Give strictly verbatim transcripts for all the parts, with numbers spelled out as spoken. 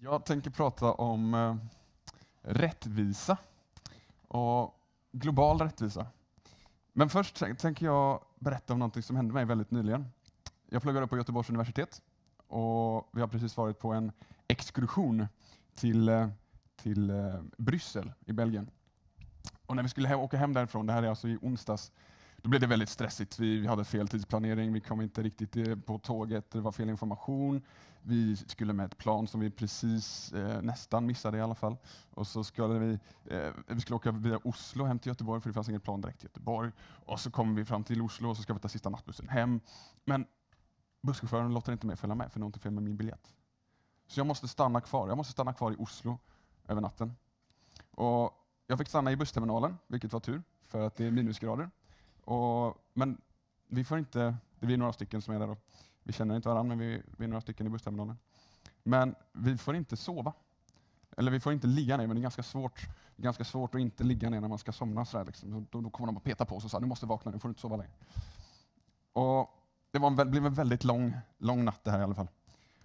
Jag tänker prata om eh, rättvisa och global rättvisa. Men först tänker jag berätta om något som hände mig väldigt nyligen. Jag pluggade på Göteborgs universitet och vi har precis varit på en exkursion till, till eh, Bryssel i Belgien. Och när vi skulle åka hem därifrån, det här är alltså i onsdags, då blev det väldigt stressigt. Vi, vi hade fel tidsplanering, vi kom inte riktigt på tåget, det var fel information. Vi skulle med ett plan som vi precis eh, nästan missade i alla fall. Och så skulle vi, eh, vi skulle åka via Oslo hem till Göteborg, för det fanns inget plan direkt till Göteborg. Och så kommer vi fram till Oslo och så ska vi ta sista nattbussen hem. Men busschauffören låter inte mig följa med, för någonting fel med min biljett. Så jag måste stanna kvar. Jag måste stanna kvar i Oslo över natten. Och jag fick stanna i bussterminalen, vilket var tur, för att det är minusgrader. Och, men vi får inte, det är vi några stycken som är där då. Vi känner inte varandra, men vi, vi är några stycken i bussterminalen. Men vi får inte sova. Eller vi får inte ligga ner, men det är ganska svårt, det är ganska svårt att inte ligga ner när man ska somna. Så där, liksom. då, då kommer de att peta på oss och säga, du måste vakna, nu får du inte sova längre. Och det var en, blev en väldigt lång, lång natt det här i alla fall.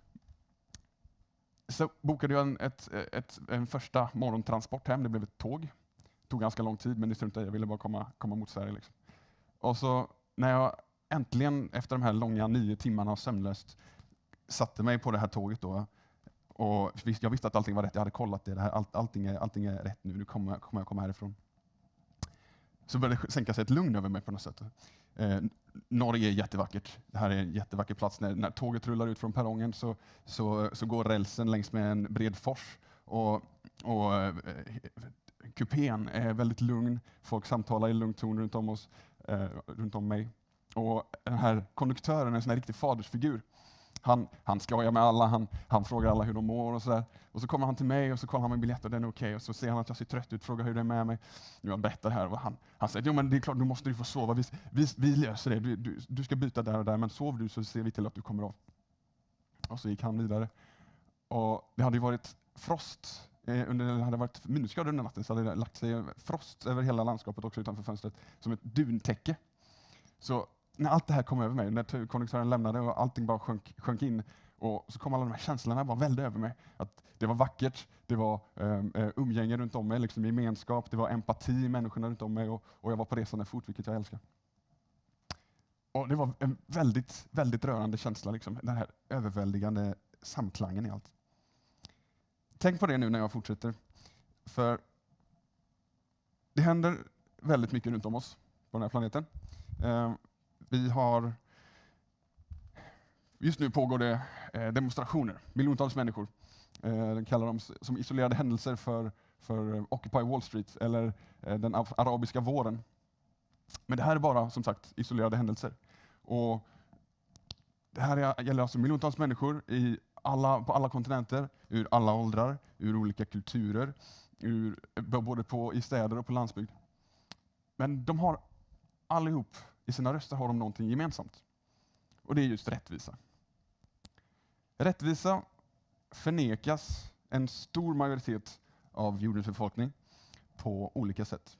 Så bokade jag en, ett, ett, en första morgontransport hem, det blev ett tåg. Det tog ganska lång tid, men det struntade jag, jag ville bara komma, komma mot Sverige. Liksom. Och så när jag äntligen efter de här långa nio timmarna sömnlöst satte mig på det här tåget då, och jag visste att allting var rätt, jag hade kollat det, det här, all, allting, är, allting är rätt nu, nu kommer, kommer jag komma härifrån. Så började det sänka sig ett lugn över mig på något sätt. Eh, Norge är jättevackert, det här är en jättevacker plats. När, när tåget rullar ut från perrongen så, så, så går rälsen längs med en bred fors och, och eh, kupén är väldigt lugn, folk samtalar i lugn ton runt om oss. Eh, runt om mig. Och den här konduktören är en sån här riktig fadersfigur. Han, han skojar med alla, han, han frågar alla hur de mår och sådär. Och så kommer han till mig och så kollar han min biljett och den är okej. Okay. Och så ser han att jag ser trött ut, frågar hur det är med mig. Jag berättar här och han, han säger, jo men det är klart, du måste ju få sova. Vi, vi, vi löser det, du, du, du ska byta där och där, men sov du så ser vi till att du kommer av. Och så gick han vidare. Och det hade ju varit frost. Under, det hade varit minusgrader under natten, så hade det lagt sig frost över hela landskapet också utanför fönstret som ett duntäcke. Så när allt det här kom över mig, när konduktören lämnade och allting bara sjönk, sjönk in, och så kom alla de här känslorna bara välde över mig. Att det var vackert, det var um, umgänge runt om mig, liksom gemenskap, det var empati i människorna runt om mig, och, och jag var på resande fot, vilket jag älskar. Och det var en väldigt, väldigt rörande känsla, liksom, den här överväldigande samklangen i allt. Tänk på det nu när jag fortsätter. För det händer väldigt mycket runt om oss på den här planeten. Eh, vi har... Just nu pågår det eh, demonstrationer. Miljontals människor. Eh, de kallar dem som isolerade händelser för, för Occupy Wall Street eller eh, den arabiska våren. Men det här är bara, som sagt, isolerade händelser. Och det här gäller alltså miljontals människor i Alla, på alla kontinenter, ur alla åldrar, ur olika kulturer, ur, både på, i städer och på landsbygd. Men de har allihop, i sina röster har de någonting gemensamt. Och det är just rättvisa. Rättvisa förnekas en stor majoritet av jordens befolkning på olika sätt.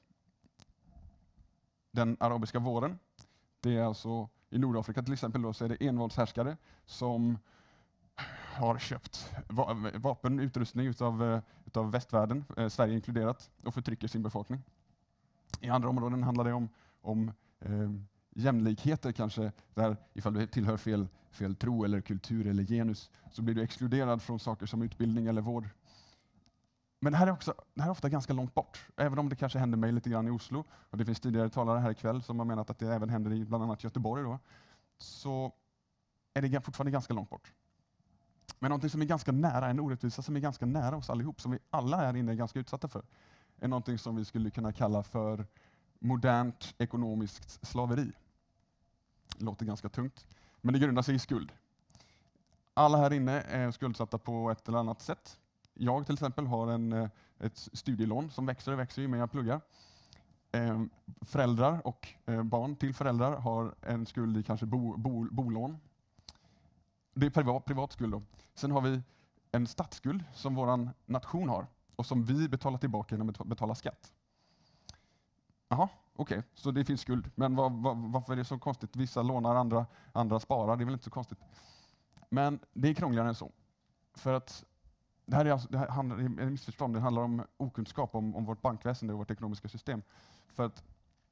Den arabiska våren, det är alltså i Nordafrika till exempel, då, så är det envåldshärskare som har köpt vapen, utrustning utav, utav västvärlden, eh, Sverige inkluderat, och förtrycker sin befolkning. I andra områden handlar det om, om eh, jämlikheter kanske, där ifall du tillhör fel, fel tro eller kultur eller genus så blir du exkluderad från saker som utbildning eller vård. Men det här är, också, det här är ofta ganska långt bort, även om det kanske händer mig lite grann i Oslo, och det finns tidigare talare här ikväll som har menat att det även händer i bland annat Göteborg då, så är det fortfarande ganska långt bort. Men någonting som är ganska nära, en orättvisa som är ganska nära oss allihop, som vi alla här inne är ganska utsatta för, är någonting som vi skulle kunna kalla för modernt ekonomiskt slaveri. Det låter ganska tungt, men det grundar sig i skuld. Alla här inne är skuldsatta på ett eller annat sätt. Jag till exempel har en, ett studielån som växer och växer ju mer jag pluggar. Eh, föräldrar och eh, barn till föräldrar har en skuld i kanske bo, bo, bolån. Det är privat, privat skuld då. Sen har vi en statsskuld som vår nation har och som vi betalar tillbaka genom att betala skatt. Jaha, okej, okay. Så det finns skuld. Men var, var, varför är det så konstigt? Vissa lånar, andra, andra sparar. Det är väl inte så konstigt. Men det är krångligare än så. För att det här är, alltså, det här handlar, det är en missförstånd. Det handlar om okunskap om, om vårt bankväsende och vårt ekonomiska system. För att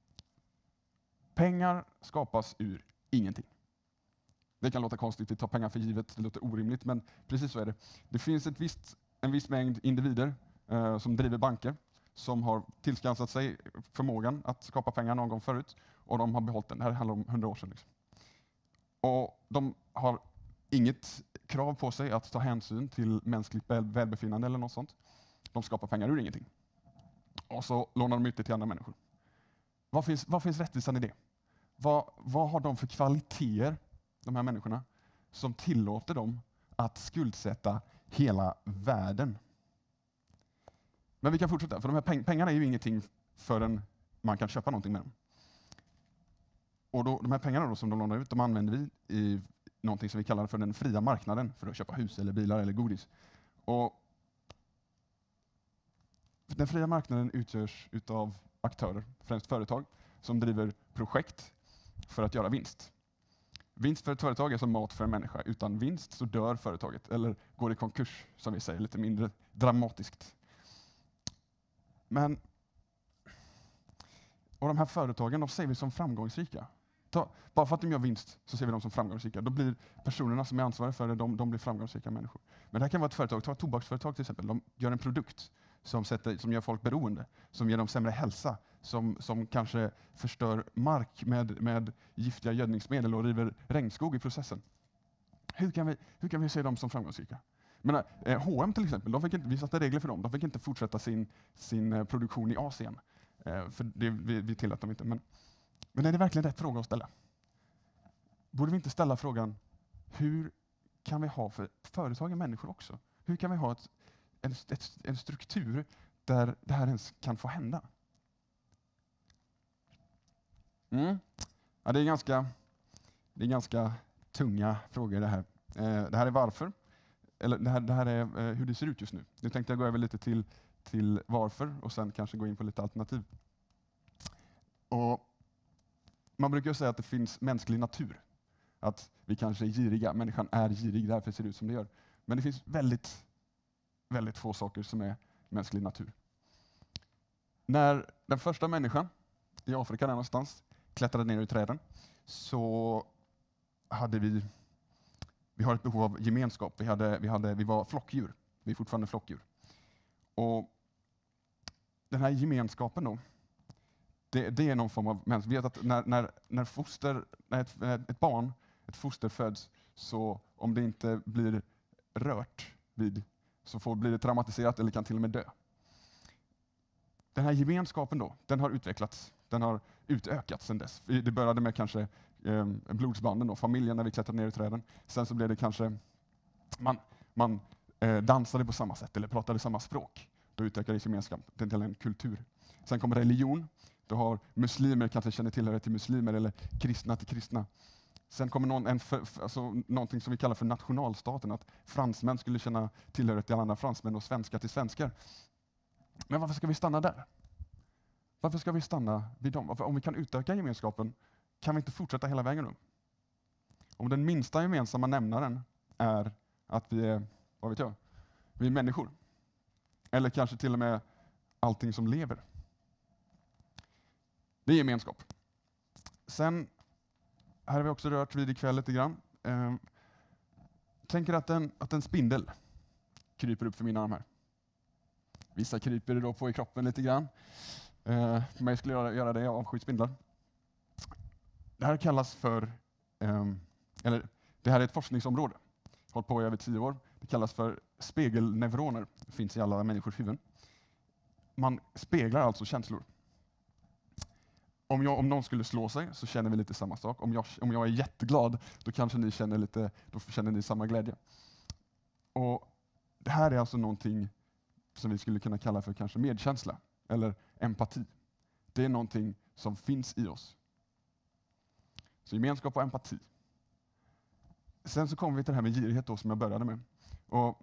pengar skapas ur ingenting. Det kan låta konstigt, vi tar pengar för givet, det låter orimligt, men precis så är det. Det finns ett visst, en viss mängd individer eh, som driver banker, som har tillskansat sig förmågan att skapa pengar någon gång förut, och de har behållit den. Det här handlar om hundra år sedan. Liksom. Och de har inget krav på sig att ta hänsyn till mänskligt väl, välbefinnande eller något sånt. De skapar pengar ur ingenting. Och så lånar de ut det till andra människor. Vad finns, vad finns rättvisan i det? Vad, vad har de för kvaliteter, de här människorna, som tillåter dem att skuldsätta hela världen? Men vi kan fortsätta, för de här peng- pengarna är ju ingenting förrän man kan köpa någonting med dem. Och då, de här pengarna då som de lånar ut, de använder vi i någonting som vi kallar för den fria marknaden, för att köpa hus eller bilar eller godis. Och den fria marknaden utgörs utav aktörer, främst företag, som driver projekt för att göra vinst. Vinst för ett företag är som mat för en människa. Utan vinst så dör företaget, eller går i konkurs, som vi säger, lite mindre dramatiskt. Men och de här företagen, de ser vi som framgångsrika. Ta, bara för att de gör vinst så ser vi dem som framgångsrika. Då blir personerna som är ansvariga för det, de, de blir framgångsrika människor. Men det här kan vara ett företag, ta ett tobaksföretag till exempel. De gör en produkt som, sätter, som gör folk beroende, som ger dem sämre hälsa, som, som kanske förstör mark med, med giftiga gödningsmedel och river regnskog i processen. Hur kan vi, hur kan vi se dem som framgångsrika? Men, eh, H och M till exempel, de fick inte, vi satte regler för dem. De fick inte fortsätta sin, sin eh, produktion i Asien. Eh, för det, vi, vi tillät dem inte. Men, men är det verkligen rätt fråga att ställa? Borde vi inte ställa frågan, hur kan vi ha för företagen människor också? Hur kan vi ha ett, en, ett, en struktur där det här ens kan få hända? Mm. Ja, det är ganska, det är ganska tunga frågor det här. Eh, det här är varför. Eller det här, det här är eh, hur det ser ut just nu. Nu tänkte jag gå över lite till, till varför och sen kanske gå in på lite alternativ. Och man brukar ju säga att det finns mänsklig natur. Att vi kanske är giriga. Människan är girig, därför ser det ut som det gör. Men det finns väldigt, väldigt få saker som är mänsklig natur. När den första människan i Afrika där någonstans klättrade ner i träden så hade vi Vi har ett behov av gemenskap. Vi, hade, vi, hade, vi var flockdjur. Vi är fortfarande flockdjur. Och den här gemenskapen då, det, det är någon form av mänsklighet. Vi vet att när, när, när, foster, när ett, ett barn, ett foster föds, så om det inte blir rört vid, så får, blir det traumatiserat eller kan till och med dö. Den här gemenskapen då, den har utvecklats. Den har utökats sedan dess. Det började med kanske eh, blodsbanden och familjen när vi klättrade ner i träden. Sen så blev det kanske man, man eh, dansade på samma sätt eller pratade samma språk. Då utökades gemenskapen till en kultur. Sen kom religion. Då har muslimer kanske känner tillhörighet till muslimer eller kristna till kristna. Sen kommer någon, en för, för, alltså, någonting som vi kallar för nationalstaten. Att fransmän skulle känna tillhörighet till andra fransmän och svenskar till svenskar. Men varför ska vi stanna där? Varför ska vi stanna vid dem? Varför, om vi kan utöka gemenskapen, kan vi inte fortsätta hela vägen då? Om den minsta gemensamma nämnaren är att vi är, vad vet jag, vi är människor. Eller kanske till och med allting som lever. Det är gemenskap. Sen, här har vi också rört vid ikväll lite grann. Eh, tänker att en, att en spindel kryper upp för mina arm här. Vissa kryper då på i kroppen lite grann. Eh, för mig skulle jag göra det, jag avskyr spindlar. Det här kallas för, eh, eller det här är ett forskningsområde. Hållit på i över tio år. Det kallas för spegelneuroner. Det finns i alla människors huvuden. Man speglar alltså känslor. Om, jag, om någon skulle slå sig så känner vi lite samma sak. Om jag, om jag är jätteglad, då kanske ni känner lite, då känner ni samma glädje. Och det här är alltså någonting som vi skulle kunna kalla för kanske medkänsla eller empati. Det är någonting som finns i oss. Så gemenskap och empati. Sen så kommer vi till det här med girighet då, som jag började med. Och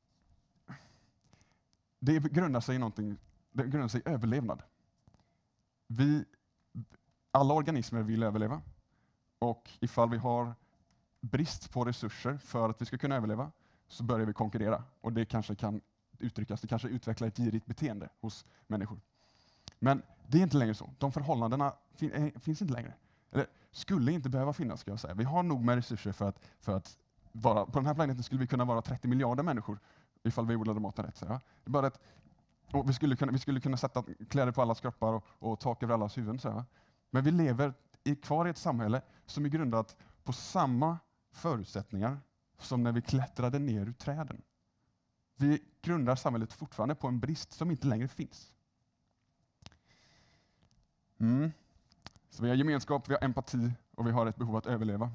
det grundar sig i någonting, det grundar sig i överlevnad. Vi, alla organismer vill överleva. Och ifall vi har brist på resurser för att vi ska kunna överleva, så börjar vi konkurrera. Och det kanske kan uttryckas, det kanske utvecklar ett girigt beteende hos människor. Men det är inte längre så. De förhållandena fin- finns inte längre. Eller skulle inte behöva finnas, ska jag säga. Vi har nog med resurser för att, för att vara, på den här planeten skulle vi kunna vara trettio miljarder människor ifall vi odlade maten rätt. Så, ja. Det är bara att, och vi, skulle kunna, vi skulle kunna sätta kläder på allas kroppar och, och tak över allas huvuden. Så, ja. Men vi lever i, kvar i ett samhälle som är grundat på samma förutsättningar som när vi klättrade ner ur träden. Vi grundar samhället fortfarande på en brist som inte längre finns. Mm. Så vi har gemenskap, vi har empati och vi har ett behov att överleva.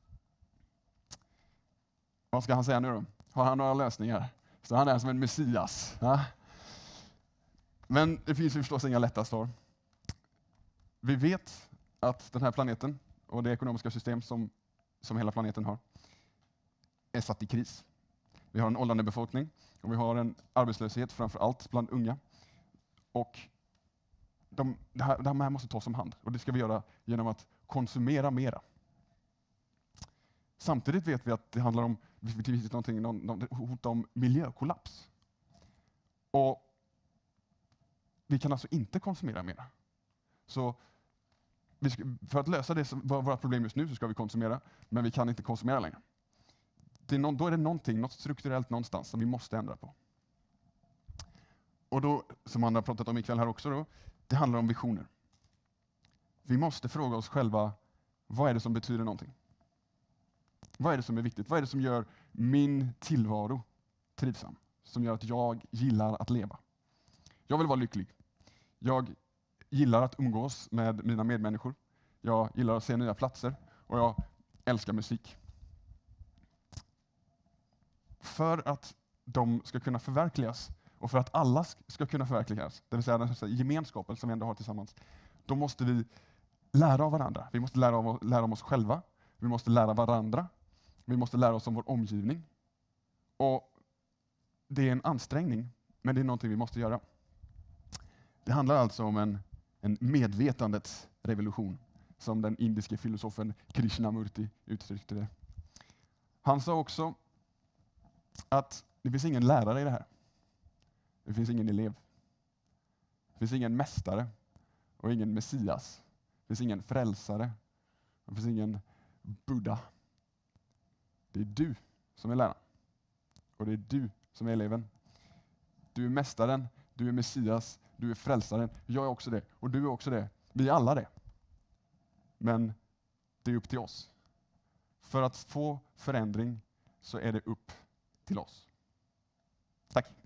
Vad ska han säga nu då? Har han några lösningar? Så han är som en messias. Ja? Men det finns ju förstås inga lätta svar. Vi vet att den här planeten och det ekonomiska system som, som hela planeten har är satt i kris. Vi har en åldrande befolkning och vi har en arbetslöshet framför allt bland unga. Och de, det, här, det här måste tas om hand och det ska vi göra genom att konsumera mera. Samtidigt vet vi att det handlar om det finns någonting, någon, någon hot om miljökollaps. Och vi kan alltså inte konsumera mera. Så vi ska, för att lösa det som var våra problem just nu så ska vi konsumera, men vi kan inte konsumera längre. Det är någon, då är det någonting, något strukturellt någonstans som vi måste ändra på. Och då, som man har pratat om ikväll här också, då, det handlar om visioner. Vi måste fråga oss själva, vad är det som betyder någonting? Vad är det som är viktigt? Vad är det som gör min tillvaro trivsam? Som gör att jag gillar att leva? Jag vill vara lycklig. Jag gillar att umgås med mina medmänniskor. Jag gillar att se nya platser och jag älskar musik. För att de ska kunna förverkligas och för att alla ska kunna förverkligas, det vill säga den här gemenskapen som vi ändå har tillsammans, då måste vi lära av varandra. Vi måste lära, av, lära om oss själva. Vi måste lära varandra. Vi måste lära oss om vår omgivning. Och det är en ansträngning, men det är någonting vi måste göra. Det handlar alltså om en, en medvetandets revolution, som den indiske filosofen Krishnamurti uttryckte det. Han sa också att det finns ingen lärare i det här. Det finns ingen elev. Det finns ingen mästare och ingen messias. Det finns ingen frälsare. Det finns ingen Buddha. Det är du som är läraren. Och det är du som är eleven. Du är mästaren, du är messias, du är frälsaren. Jag är också det. Och du är också det. Vi är alla det. Men det är upp till oss. För att få förändring så är det upp till oss. Tack.